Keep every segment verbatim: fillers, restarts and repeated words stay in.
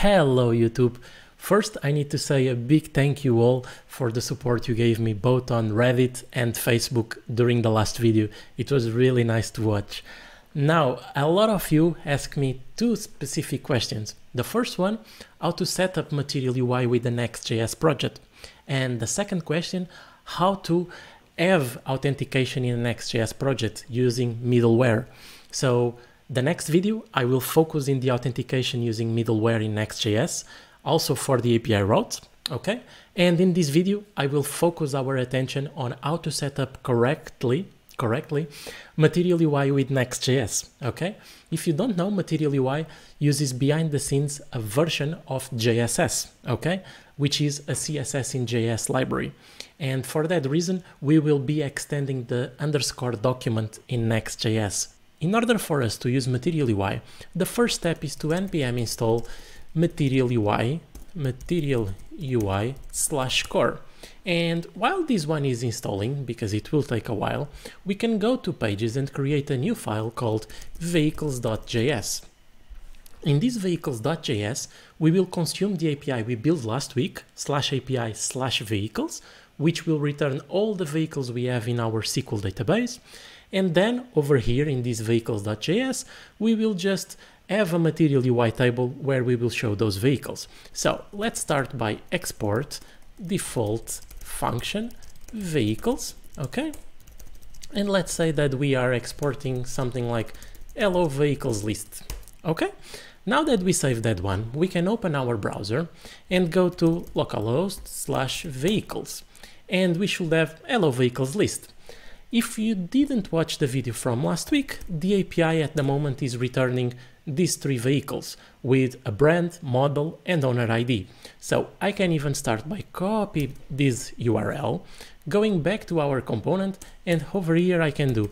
Hello YouTube! First I need to say a big thank you all for the support you gave me both on Reddit and Facebook during the last video. It was really nice to watch. Now, a lot of you asked me two specific questions. The first one, how to set up MaterialUI with the Next.js project. And the second question, how to have authentication in a Next.js project using middleware. So the next video, I will focus in the authentication using middleware in Next.js, also for the A P I routes, okay? And in this video, I will focus our attention on how to set up correctly, correctly, MaterialUI with Next.js, okay? If you don't know, MaterialUI uses behind the scenes a version of J S S, okay? Which is a C S S in J S library. And for that reason, we will be extending the underscore document in Next.js. In order for us to use MaterialUI, the first step is to npm install MaterialUI, MaterialUI slash core. And while this one is installing, because it will take a while, we can go to Pages and create a new file called vehicles.js. In this vehicles.js, we will consume the A P I we built last week, slash API slash vehicles, which will return all the vehicles we have in our S Q L database. And then over here in this vehicles.js, we will just have a MaterialUI table where we will show those vehicles. So let's start by export default function vehicles, okay? And let's say that we are exporting something like hello vehicles list, okay? Now that we save that one, we can open our browser and go to localhost slash vehicles, and we should have hello vehicles list. If you didn't watch the video from last week, the A P I at the moment is returning these three vehicles with a brand, model, and owner I D. So I can even start by copy this U R L, going back to our component, and over here I can do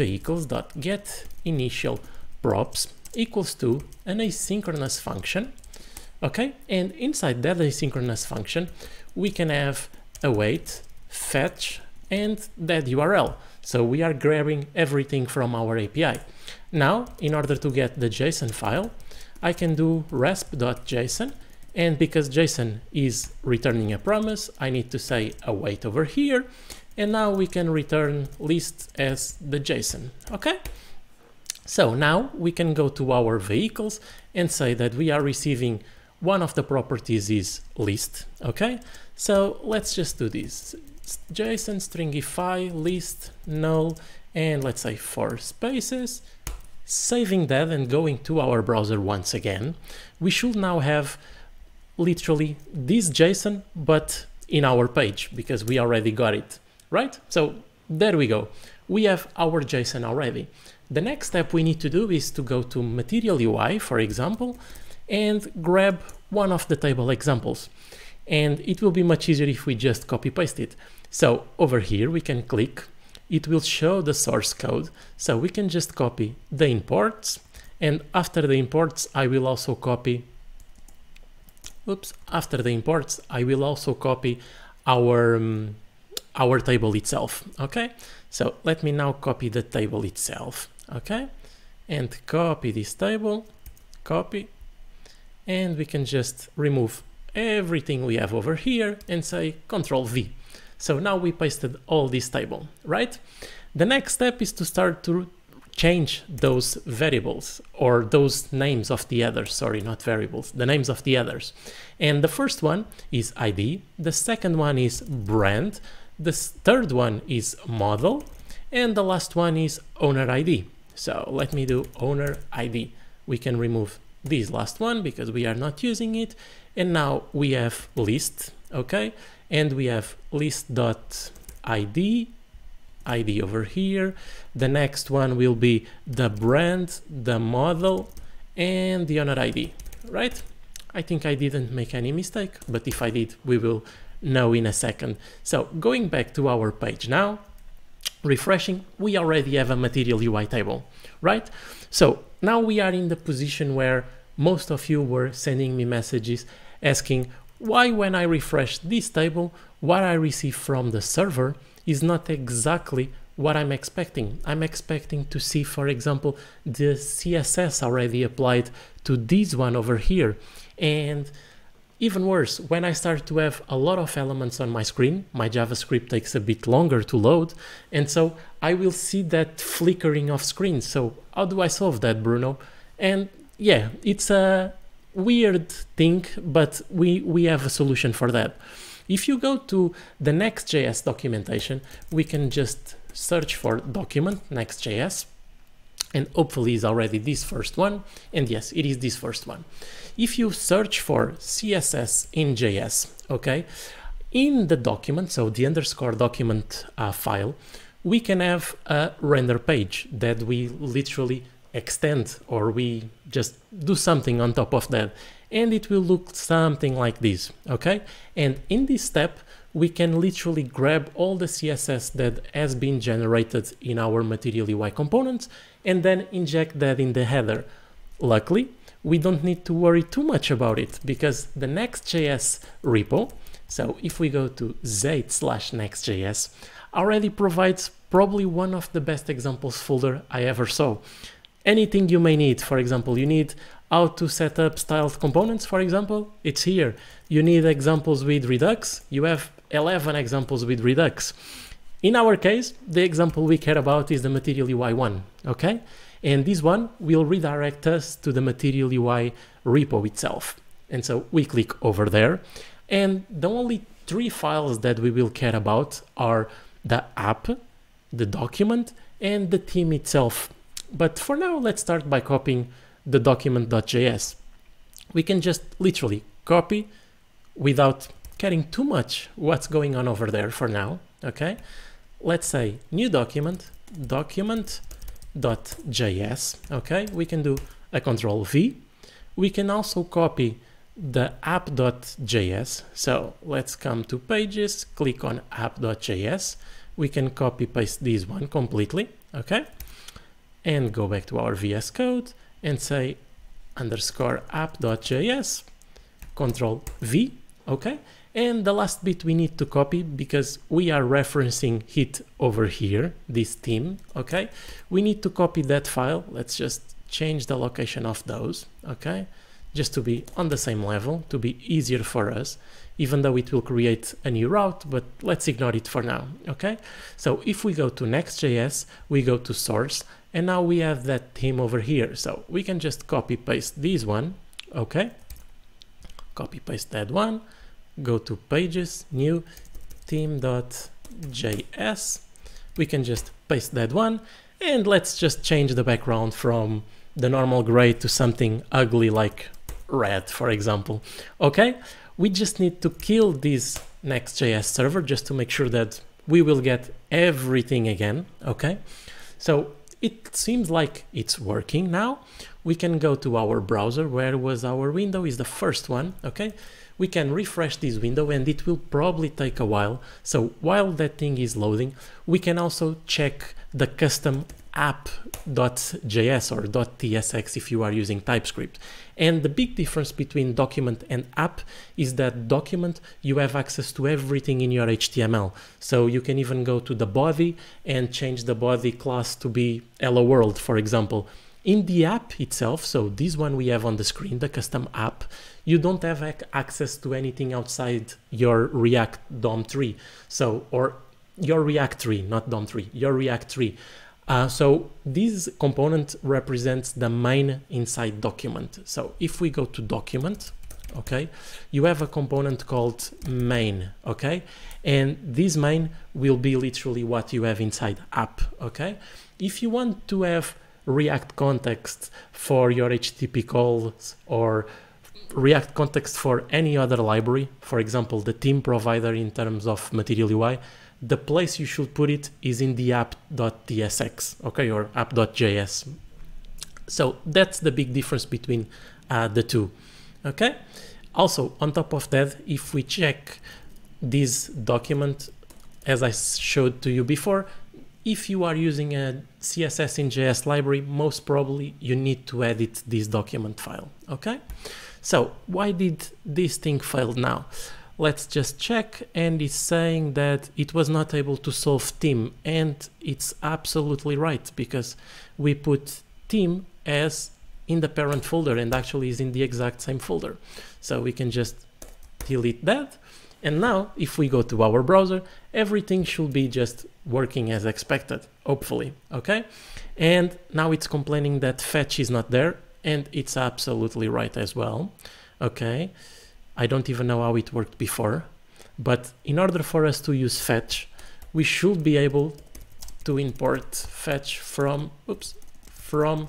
vehicles.getInitialProps equals to an asynchronous function, okay? And inside that asynchronous function, we can have await, fetch, and that U R L. So we are grabbing everything from our A P I. Now, in order to get the JSON file, I can do resp.json, and because JSON is returning a promise, I need to say await over here, and now we can return list as the JSON, okay? So now we can go to our vehicles and say that we are receiving one of the properties is list, okay? So let's just do this. JSON stringify list null, and let's say four spaces, saving that and going to our browser once again. We should now have literally this JSON, but in our page, because we already got it, right? So there we go. We have our JSON already. The next step we need to do is to go to MaterialUI, for example, and grab one of the table examples. And it will be much easier if we just copy paste it. So over here we can click, it will show the source code. So we can just copy the imports, and after the imports I will also copy, oops, after the imports I will also copy our, um, our table itself, okay? So let me now copy the table itself, okay? And copy this table, copy, and we can just remove everything we have over here and say control V. So now we pasted all this table, right? The next step is to start to change those variables or those names of the others, sorry, not variables, the names of the others. And the first one is I D, the second one is brand, the third one is model, and the last one is owner I D. So let me do owner I D. We can remove this last one because we are not using it. And now we have list, okay? And we have list.id, I D over here. The next one will be the brand, the model, and the owner I D, right? I think I didn't make any mistake, but if I did, we will know in a second. So going back to our page now, refreshing, we already have a MaterialUI table, right? So now we are in the position where most of you were sending me messages asking why when I refresh this table, what I receive from the server is not exactly what I'm expecting. I'm expecting to see, for example, the C S S already applied to this one over here. And even worse, when I start to have a lot of elements on my screen, my JavaScript takes a bit longer to load, and so I will see that flickering of screen. So how do I solve that, Bruno? And yeah, it's a weird thing, but we, we have a solution for that. If you go to the Next.js documentation, we can just search for document Next.js, and hopefully it's already this first one, and yes, it is this first one. If you search for C S S in J S, okay, in the document, so the underscore document uh, file, we can have a render page that we literally extend, or we just do something on top of that, and it will look something like this, okay? And in this step, we can literally grab all the C S S that has been generated in our MaterialUI components and then inject that in the header. Luckily, we don't need to worry too much about it because the Next.js repo, so if we go to zate slash Next.js, already provides probably one of the best examples folder I ever saw. Anything you may need, for example, you need how to set up styled components, for example, it's here. You need examples with Redux, you have eleven examples with Redux. In our case, the example we care about is the MaterialUI one, okay? And this one will redirect us to the MaterialUI repo itself. And so we click over there, and the only three files that we will care about are the app, the document, and the theme itself. But for now, let's start by copying the document.js. We can just literally copy without caring too much what's going on over there for now, okay? Let's say new document, document.js, okay? We can do a control V. We can also copy the app.js. So let's come to pages, click on app.js. We can copy paste this one completely, okay? And go back to our V S Code and say underscore app.js, control V, okay? And the last bit we need to copy because we are referencing it over here, this theme, okay? We need to copy that file. Let's just change the location of those, okay? Just to be on the same level, to be easier for us, even though it will create a new route, but let's ignore it for now, okay? So if we go to Next.js, we go to source, and now we have that theme over here. So we can just copy paste this one, okay? Copy paste that one, go to pages, new theme.js. We can just paste that one, and let's just change the background from the normal gray to something ugly like red, for example, okay? We just need to kill this Next.js server just to make sure that we will get everything again, okay? So it seems like it's working now. We can go to our browser. Where was our window? Is the first one, okay? We can refresh this window and it will probably take a while. So while that thing is loading, we can also check the custom app.js or .tsx if you are using TypeScript. And the big difference between document and app is that document, you have access to everything in your H T M L. So you can even go to the body and change the body class to be hello world, for example. In the app itself, so this one we have on the screen, the custom app, you don't have ac access to anything outside your React D O M three. So, or your React three, not D O M three, your React three. Uh, so this component represents the main inside document. So if we go to document, okay, you have a component called main, okay? And this main will be literally what you have inside app, okay? If you want to have React context for your H T T P calls or React context for any other library, for example, the theme provider in terms of MaterialUI, the place you should put it is in the app.tsx, okay, or app.js. So that's the big difference between uh, the two, okay? Also, on top of that, if we check this document, as I showed to you before, if you are using a C S S in J S library, most probably you need to edit this document file, okay? So why did this thing fail now? Let's just check, and it's saying that it was not able to solve theme, and it's absolutely right because we put theme as in the parent folder and actually is in the exact same folder. So we can just delete that. And now if we go to our browser, everything should be just working as expected, hopefully. Okay. And now it's complaining that fetch is not there, and it's absolutely right as well. Okay. I don't even know how it worked before, but in order for us to use fetch, we should be able to import fetch from, oops, from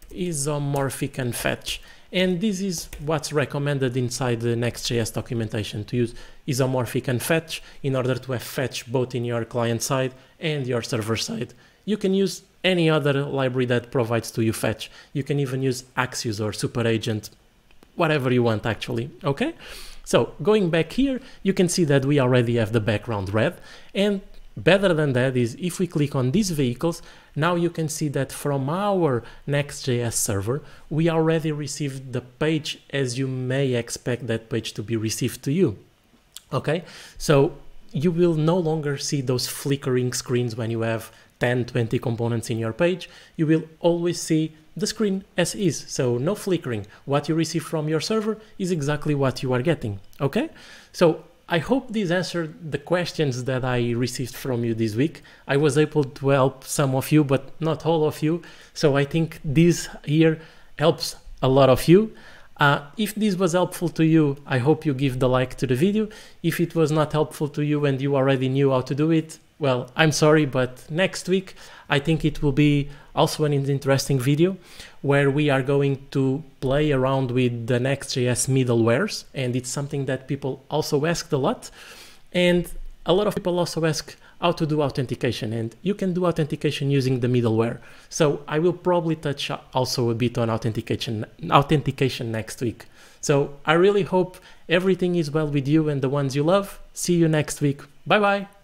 isomorphic and fetch. And this is what's recommended inside the Next.js documentation, to use isomorphic and fetch in order to have fetch both in your client side and your server side. You can use any other library that provides to you fetch. You can even use Axios or SuperAgent, whatever you want actually, okay? So going back here, you can see that we already have the background red, and better than that is if we click on these vehicles, now you can see that from our Next.js server, we already received the page as you may expect that page to be received to you. Okay, so you will no longer see those flickering screens when you have ten, twenty components in your page. You will always see the screen as is, so no flickering. What you receive from your server is exactly what you are getting. Okay, so I hope this answered the questions that I received from you this week. I was able to help some of you, but not all of you. So I think this here helps a lot of you. Uh, if this was helpful to you, I hope you give the like to the video. If it was not helpful to you and you already knew how to do it, well, I'm sorry, but next week I think it will be also an interesting video where we are going to play around with the Next.js middlewares, and it's something that people also asked a lot, and a lot of people also ask how to do authentication, and you can do authentication using the middleware. So I will probably touch also a bit on authentication authentication next week. So I really hope everything is well with you and the ones you love. See you next week. Bye bye.